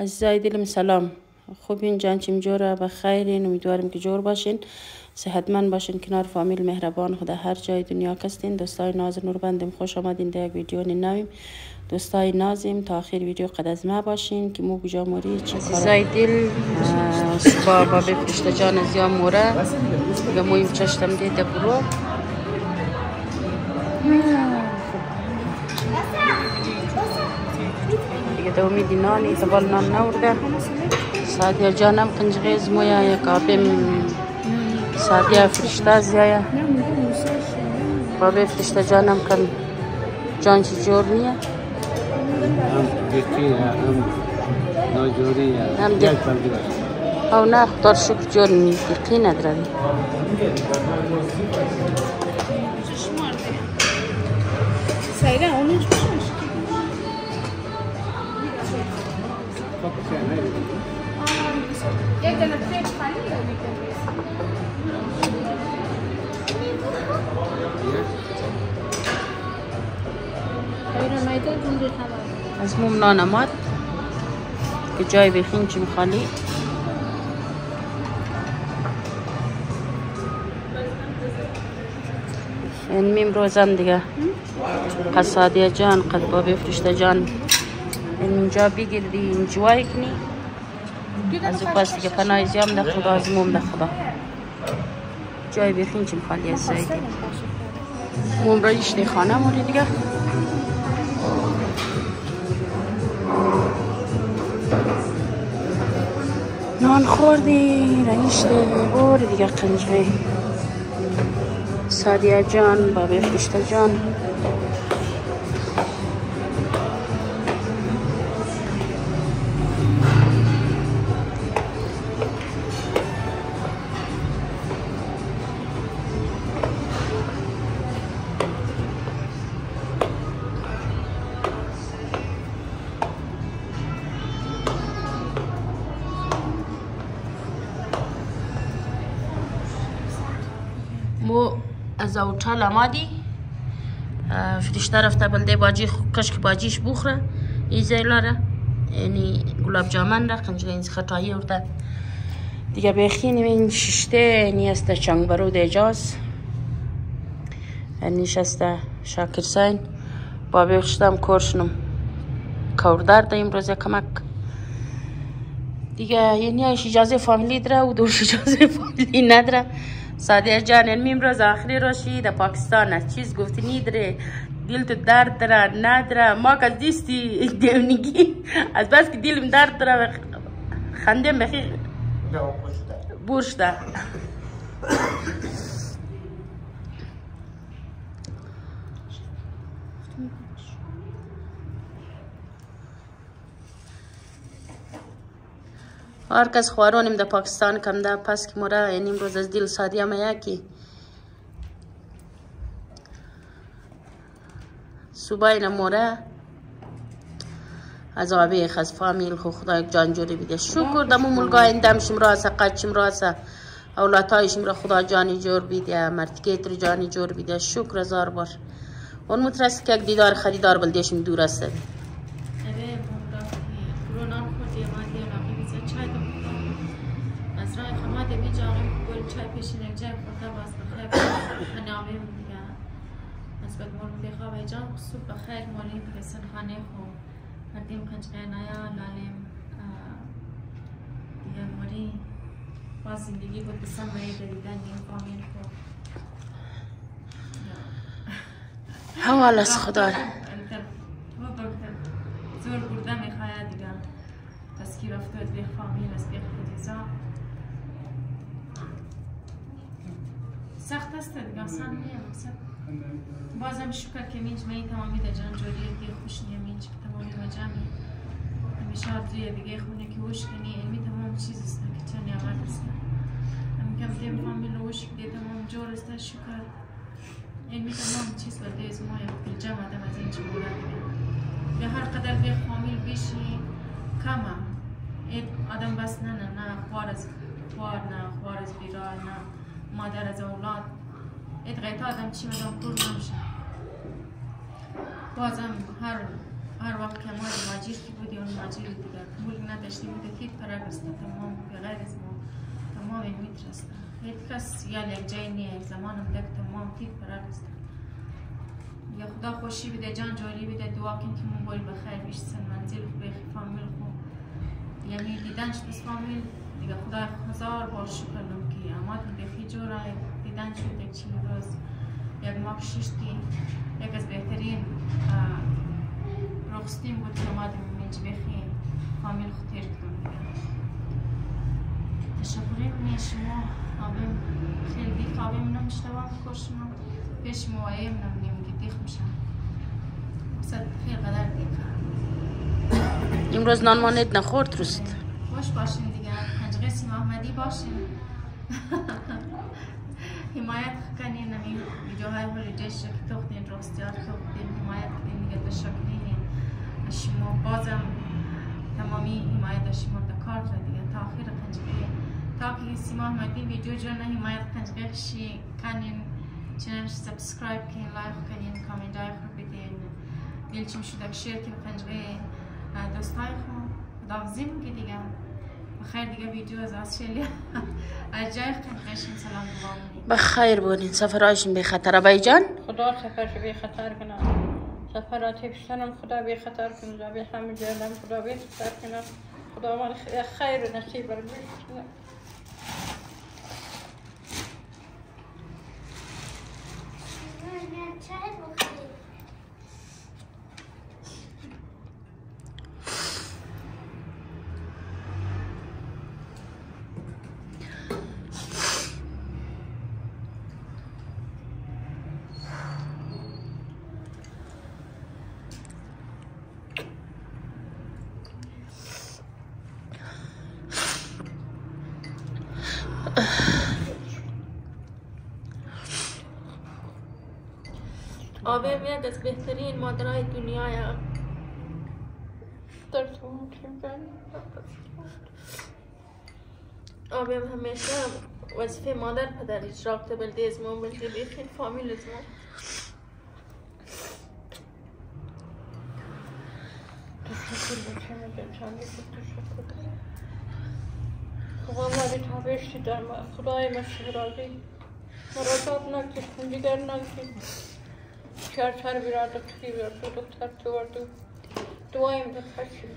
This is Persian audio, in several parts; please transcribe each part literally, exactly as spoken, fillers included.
عزیزای دلم سلام. خوبین؟ جان چیم جوره؟ بخیرین؟ امیدوارم که جور باشین، صحتمند باشین، کنار فامیل مهربان خدا هر جای دنیا کستین. دوستای ناز نوربندم خوش آمدین در یک ویدیو نویم. دوستای نازم تا آخر ویدیو قد از ما باشین که مو کجا موری چی کار. عزیزای دل بابا بفرشته جان از یا موره دیگه مویم چشتم دیده برو دیگه دو امیدی نانی تبال نان نورده. سادیا جانم قنجغیز مویا یا کابیم سادیا فرشته زیایا بابا فرشته جانم کن جان چی جور نیه هم دقیقه هم ناجوریه هم دقیقه او نه خدا شکر جور نیه دقیقه نداره سایره اونش بشنش یک دنه پلیت خالی یا از موم نان آمد که جای بخین چیم خالی. این میم روزم دیگه قصادیه جان قد بابی فرشته جان اینجا بگیردی اینجوای کنی از او پس دیگه پناه زیام ده خدا از موم ده خدا جای بخین چیم خالی از زایدی موم را ایشتی خانه موری دیگه نان خوردی رایشته بور دیگه قنجره سادیا جان بابی فرشته جان مو از اوچال آمادی فرشته رفته بلده باجی کشک باجیش بخوره ایزه لاره یعنی گلاب جامن را قنجره این خطایی ورده دیگه بخینیم این ششته نیسته چنگ برود اجاز نیشسته شاکر سین با بخشتم کرشنم کوردار ده امروز کمک دیگه یعنی ایش اجازه فامیلی داره و دوش اجازه فامیلی نداره. سادیا جان این امروز آخری روشی در پاکستان است چیز گفتی نیدره دل تو درد داره نداره ما که دیستی دیونگی از بس که دلم درد داره خنده بخی بورشته هر کس خوارونیم در پاکستان کم ده پس که مورا یعنی امروز از دل سادیا میا کی صبح اینا مورا از آبی خز فامیل خو خدا یک جان جوری بیده شکر دمو ملگا این دمشم راسه قدشم راسه اولادایشم را خدا جانی جور بیده مرتکیت رو جانی جور بیده شکر هزار بار اون مترست که یک دیدار خریدار بلدیشم دور است چای پیشین یک جای خورده باز بخیر خنامیم دیگه نسبت مورم بخواه و جان صبح بخیر موریم پسن خانه خو هردیم قنجقه نایا لالیم دیگه موری باز زندگی بود بسن بایی دریدن این فامیل خو حوال از خدا زور برده میخواه دیگه پس کی رفتود بیخ فامیل از بیخ خودیزا سخت است دیگه آسان نیه مقصد بازم شکر که مینج می تمامی در جان جوریه دیگه خوش نیه مینج که تمامی مجامی همیشه آرزوی دیگه خونه که وش کنی علمی تمام چیز است که چه نعمت است هم کم دیم فامیل وش که تمام جور است شکر علمی تمام چیز بده از ما یک جمع آدم از این چه بولا دیگه به هر قدر به فامیل بیشی کمه آدم بس نه نه نه خوار از خوار نه خوار از بیرار نه مادر از اولاد ادغیت آدم چی مدام پر نمشه بازم هر هر وقت که ما ماجیر که بودی اون ماجیر دیگر پول نداشتی بوده تیت پرگسته تمام بغیر از ما تمام میترسته هیچ کس یا یک جای نیه زمانم دک تمام تیت پرگسته یا خدا خوشی بده جان جاری بده دعا کن که من بول بخیر بیش سن منزل خو بخی فامیل خو یعنی دیدنش بس فامیل دیگه خدا هزار بار شکر نم که اماتون بخی جورا دیدن شد یک چیل روز یک ماه ششتی یک از بهترین رخصتیم بود که اومدیم منج بخی فامیل خود تیر کدوم دیگه تشکریم می شما آبیم خیلی دیگه آبیم نمیشتوام کشم پیش موایم نمیم دیخ میشم بسید خیلی قدر دیگه امروز نان ماند نخورد روست خوش باشین دیگه پنجقه سیم احمدی باشین حمایت کنین نمی ویدیوهای هولیدیش که تختین رخصتیات تختین حمایت کنین دیگه تشکرین شما بازم تمامی حمایت شما دکار دیگه تا آخر پنجقه تا که سیم احمدی ویدیو جرنه حمایت پنجقه شی کنین چنانش سبسکرایب کنین لایک کنین کامنت های خود بدین دلچیم شده شیر کنین پنجقه دوستای خود خداحافظی میگه دیگه بخیر دیگه ویدیو از استرالیا از جای قشنگ سلام دوام بخیر بودین سفرهایشون بی خطر بای جان خدا سفرش بی خطر کنه سفرات پیشتنم خدا بی خطر کنه بی همه جانم خدا بی خطر کنه خدا من خیر و نصیب برمیش کنه آبیم یک از بهترین مادرای دنیای در تو آبیم همیشه وظیفه مادر پدر اجرا کرده بلده از ما بلده بیخین فامیل از ما تشکر بچه مدرچانی تشکر خدا مالی تابشتی در ما خدای مشهد راضی مرادات نکشتن دیگر نکشتن چهار چهار بیرادت کی بیرد دو دکتر تو وردو دوایم دفعشی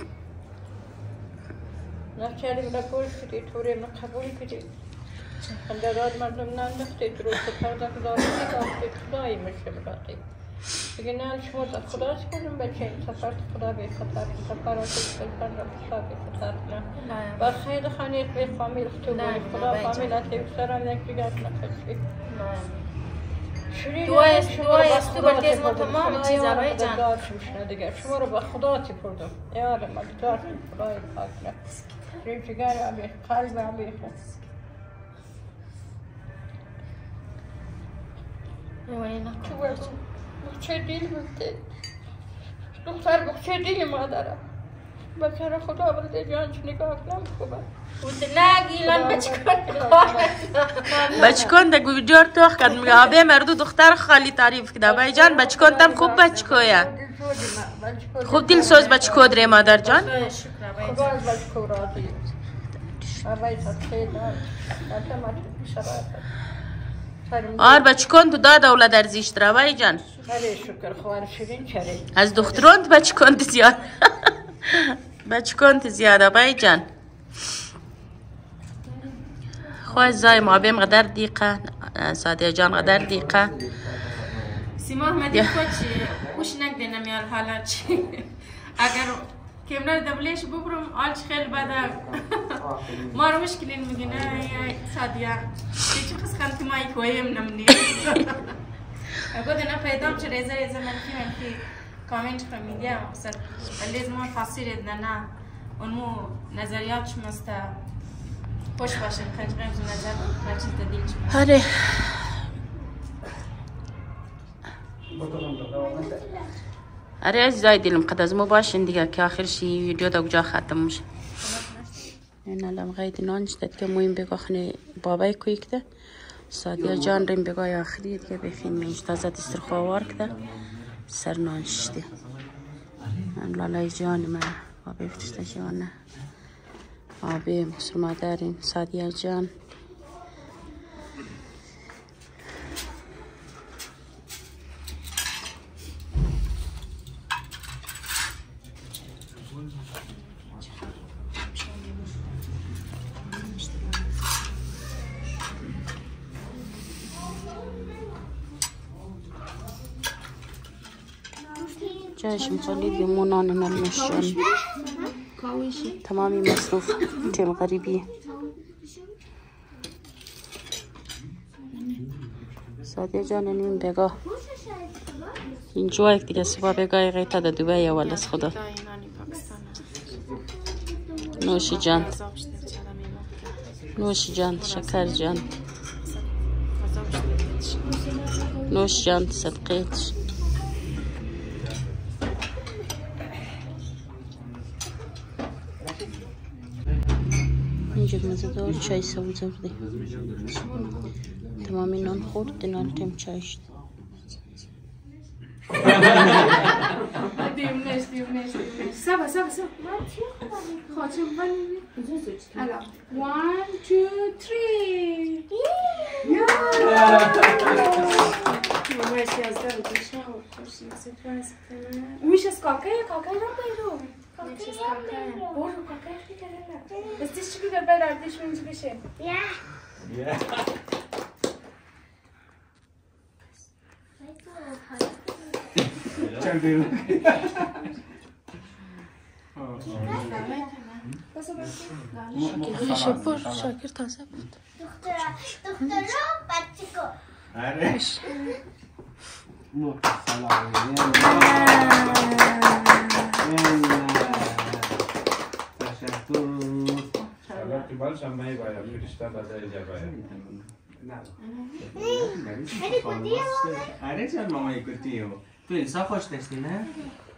نفچاری من قبول کردی توری من قبول کردی خندرات مردم نندختی دروست پرده خدا بگی خدای مشهد راضی دیگه نه شما در خدا سپرم بچه این سفر خدا بی خطر سفرات سفر را خدا بی خطر نه بر خیلی خانیت بی فامیل تو بی خدا فامیلت بیشترم یک دیگر نفشی دوای دوای است تو بلکه از ما تمام چیزا بای جان دیگه شما رو به خدا سپردم یار من دار خدای پاک نه شریف جگر ابی قلب ابی واینا تو برو بخچه دیل بوده دختر بخچه دیل مادره بکر خدا بلده جانش نگاه کنم خوبه بود نگیلن بچکن بچکن دگو ویدیو تو کرد میگه آبه مردو دختر خالی تعریف کده بای جان بچکن تم خوب بچکویا خوب دل سوز بچکو دره مادر جان خدا از بچکو راضی آبای خیلی آر بچکن تو داد اولاد ارزیش داره بای جان بله شکر خوار شیرین چری از دختران بچکن زیاد بچکن زیاده بای جان خواه زای ما بیم قدر دیقه سادیا جان قدر دیقه سیما احمدی خود چی خوش نگده نمیال حالا چی اگر کمرا دبلیش ببرم آلش خیلی بده ما رو مشکلین میگه نه سادیا چی خس خانتی مایی کویم نمنی اگه نه پیدام چه ریزه ریزه منفی منفی کامنت فهمیدیم مقصد لیز ما فاصله نه اونمو نظریات شمسته خوش باشین خنجقیم زو نظر نچیز دادیل شما هره اره عزیزای دلم قد از ما باشین دیگه که آخرشی ویدیو دا کجا ختم میشه این الان غید نان شدد که مویم بگاه خنه بابای کوی کده سادیا جان ریم بگاه آخری دیگه بخین میش تازه دستر خواه وار کده سر نان شده من لالای جان من آبی فرشته جانه آبی مصر مادرین سادیه جان جایش میخوالید به مونان نلمش جان تمامی مصروف تیم غریبی سادیه جان نیم بگاه اینجا یک دیگه صبح بگاه غیتا در دوبای اول از خدا نوشی جان نوشی جان شکر جان نوش جان صدقیت اینجور مزدار چای سبز آورده تمامی نان خورد نان تیم چای شد دیمنش دیمنش سبا سبا سبا خاطر من الان one two three مرسی از دارو داشتم میشه کاکه کاکه رو بیرو میشه کاکه برو کاکه خیلی بس دیش چی بیدار بیدار دیش منجی بشه یا شکر شکر تازه بود دخترا بچه کو آره سلام تشکر شباب که بالش هم می باید فرشته بدای جباید هری کدیه آره چند مامای کتیو تو انسا خوش داشتی نه؟